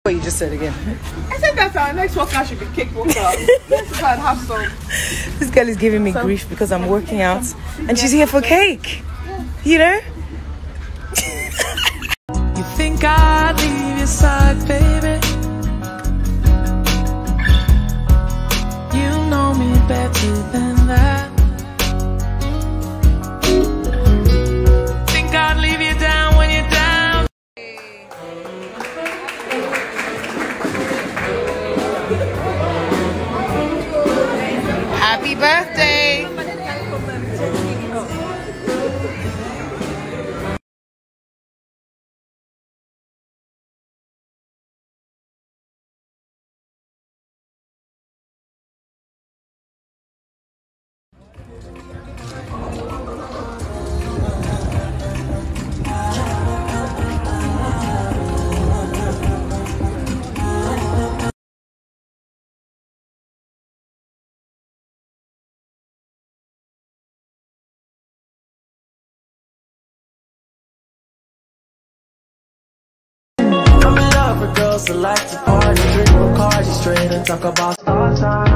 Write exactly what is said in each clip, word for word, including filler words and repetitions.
What you just said again. I said that our next workout should be cake workout. Let's go and have some. This girl is giving me some, grief because I'm working out and she's here for cake. You know? You think I'd leave your side, baby? You know me better than that. Think I'd leave you down when you're down. Happy birthday! For girls that like to party, drink Bacardi straight and talk about star time.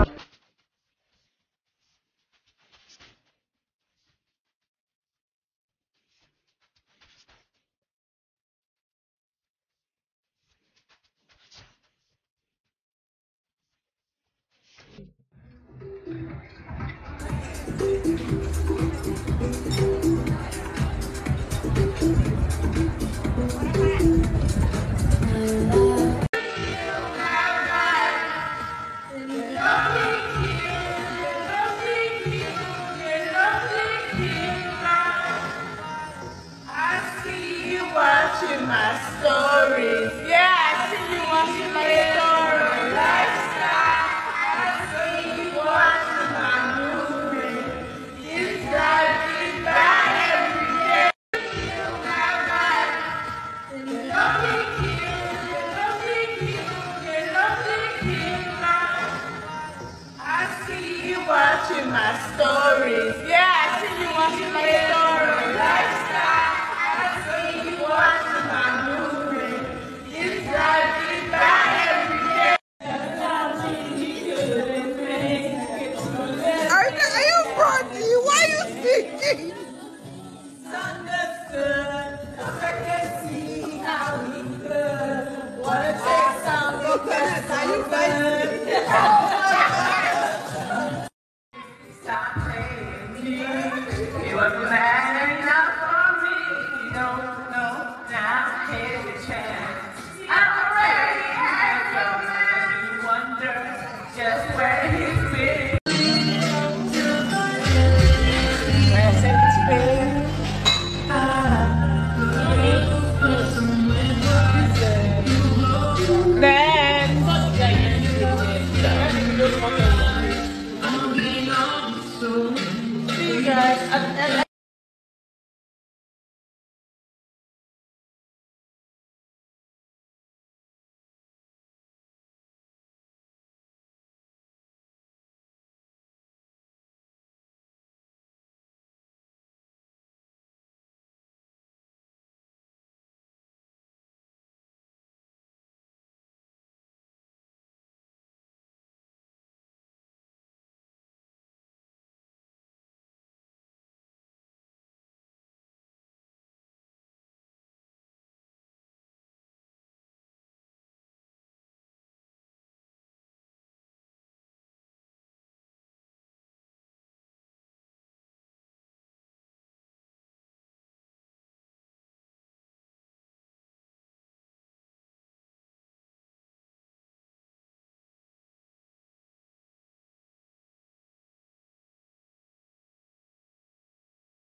Watching my stories. Yeah, I see you watching my stories. Lifestyle. I see you watching my movie. It's driving by every day. You're lovely cute, you're lovely cute, you're lovely cute. I see you watching my stories. Yeah, I see you watching my stories. Lifestyle. Watching my movie, it's driving by every day. Are, are you Rodney? Why are you speaking? Understood, I can see how we could. Wanna take some because are you guys? Stop playing me. It wasn't bad enough for me. You don't. Now here's your chance. I'm already had your man. You wonder just where he's been. Where it's been. Then. See you guys.